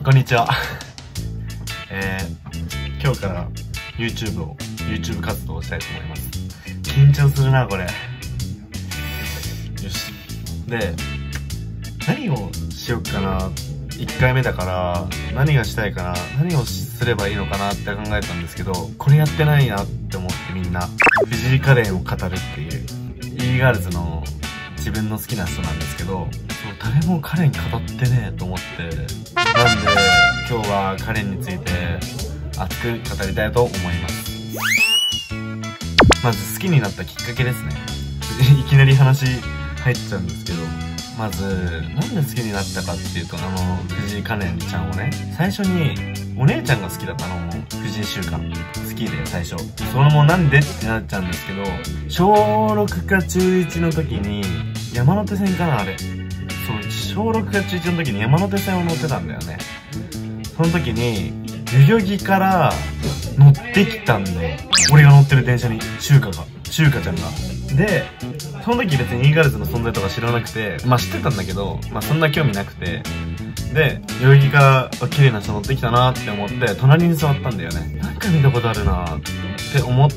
こんにちは。今日から YouTube 活動をしたいと思います。緊張するな、これ。よし。で、何をしよっかな。1回目だから、何がしたいかな。何をすればいいのかなって考えたんですけど、これやってないなって思ってみんな、藤井カレンを語るっていう、e-girls の自分の好きな人なんですけど、誰もカレン語ってねえと思って、なんで今日はカレンについて熱く語りたいと思います。まず好きになったきっかけですね。いきなり話入っちゃうんですけど、まずなんで好きになったかっていうと、藤井カレンちゃんをね、最初にお姉ちゃんが好きだったの。藤井秀香好きで最初、それもなんでってなっちゃうんですけど、小6か中1の時に山手線かな、あれ、そう、小6か中1の時に山手線を乗ってたんだよね。その時に代々木から乗ってきたんで、俺が乗ってる電車に秀香ちゃんが。で、その時別に e-girls の存在とか知らなくて、まあ知ってたんだけど、まあそんな興味なくて、で、代々木から綺麗な人乗ってきたなって思って隣に座ったんだよね。なんか見たことあるなって思って、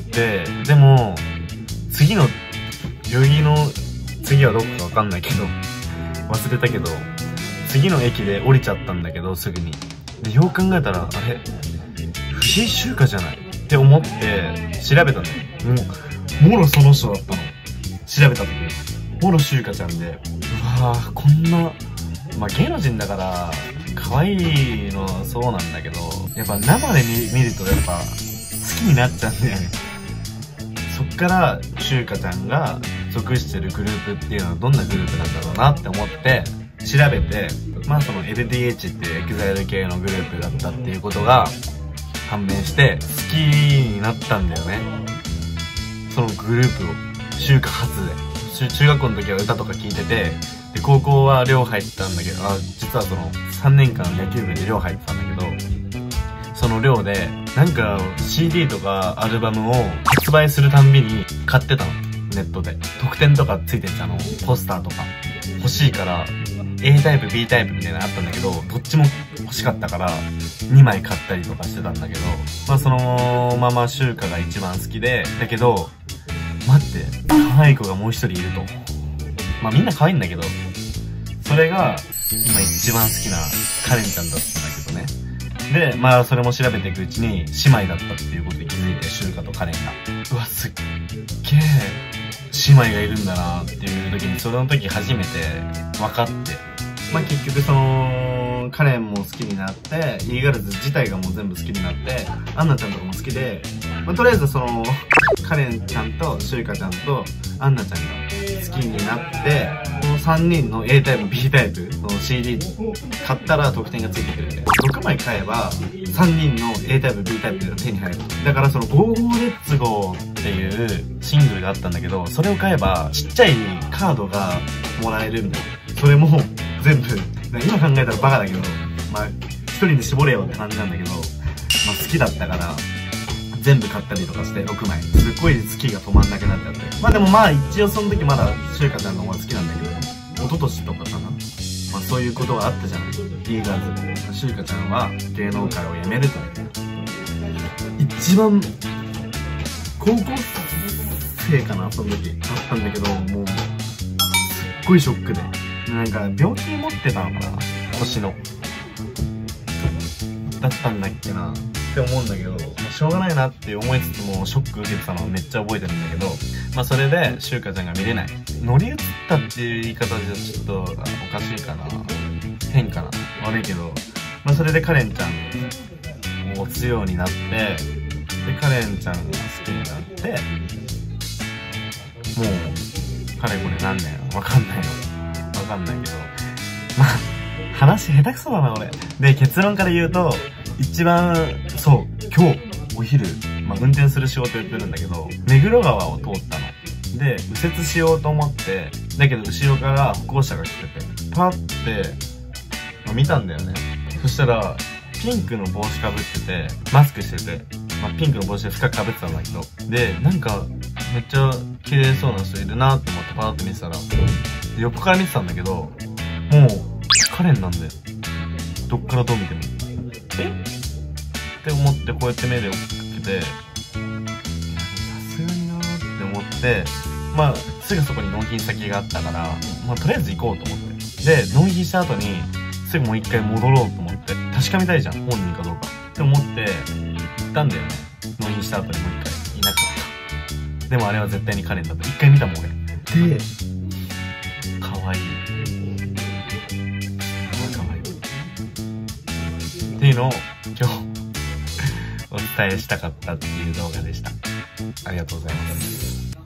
でも次の代々木の次はどこかわかんないけど忘れたけど、次の駅で降りちゃったんだけど、すぐに。で、よく考えたら、あれ藤井秀香じゃないって思って調べたのよ。もろその人だったの。調べた時もろ秀香ちゃんで、うわー、こんな、まあ芸能人だから可愛いのはそうなんだけど、やっぱ生で見るとやっぱ好きになっちゃうんだよね。そっから秀香ちゃんが属してるグループっていうのはどんなグループなんだろうなって思って調べて、まあその LDH っていうEXILE系のグループだったっていうことが判明して好きになったんだよね。そのグループを秀香初で、中学校の時は歌とか聴いてて、で高校は寮入ってたんだけど、実はその3年間野球部で寮入ってたんだけど、その寮でなんか CD とかアルバムを発売するたんびに買ってたの。ネットで特典とかついてたの、ポスターとか欲しいから A タイプ B タイプみたいなのあったんだけど、どっちも欲しかったから2枚買ったりとかしてたんだけど、まあそのまま秀香が一番好きで、だけど待って、可愛い子がもう一人いると。まあみんな可愛いんだけど、それが今一番好きなカレンちゃんだったんだけどね。で、まあそれも調べていくうちに姉妹だったっていうことに気づいて、秀香とカレンが、うわ、すっげえ姉妹がいるんだなっていう時に、その時初めて分かって、まあ結局そのカレンも好きになって、e-girls 自体がもう全部好きになって、アンナちゃんとかも好きで、まあ、とりあえずそのカレンちゃんと秀香ちゃんとアンナちゃんが好きになって、この3人の A タイプ B タイプの CD 買ったら特典がついてくるんで、6枚買えば3人の A タイプ B タイプが手に入る。だからそのゴーゴーレッツゴーっていうシングルがあったんだけど、それを買えばちっちゃいカードがもらえるんだよ。それも全部今考えたらバカだけど、まあ1人で絞れよって感じなんだけど、まあ好きだったから全部買ったりとかして6枚。すっごい好きが止まんなくなっちゃって。まあでもまあ一応その時まだ秀香ちゃんの方が好きなんだけど、一昨年とかかな。まあそういうことがあったじゃない。e-girls で。秀香ちゃんは芸能界を辞めると。一番、高校生かな、その時。あったんだけど、もう、すっごいショックで。なんか病気持ってたのかな、腰の。だったんだっけなって思うんだけど、まあ、しょうがないなって思いつつもショック受けてたのをめっちゃ覚えてるんだけど、まあそれで秀香ちゃんが見れない、乗り移ったっていう言い方じゃちょっとおかしいかな、変かな、悪いけど、まあそれでカレンちゃんを推すようになって、でカレンちゃんが好きになって、もうかれこれ何年わかんないけど、まあ話下手くそだな俺。で結論から言うと、一番そう今日お昼、まあ運転する仕事やってるんだけど、目黒川を通ったので右折しようと思って、だけど後ろから歩行者が来てて、パッて、まあ、見たんだよね。そしたらピンクの帽子かぶっててマスクしてて、まあ、ピンクの帽子で深くかぶってたんだけど、でなんかめっちゃ綺麗そうな人いるなって思ってパーって見てたら、横から見てたんだけど、もうカレンなんで、どっからどう見ても。 って思ってこうやって目で追っかけて、さすがになーって思って、まあすぐそこに納品先があったから、まあとりあえず行こうと思って。で、納品した後にすぐもう一回戻ろうと思って、確かめたいじゃん、本人かどうかって思って行ったんだよね。納品した後にもう一回いなかった。でもあれは絶対にカレンだった。一回見たもん俺。で、かわいい。かわいい。っていうのを今日お伝えしたかったっていう動画でした。ありがとうございます。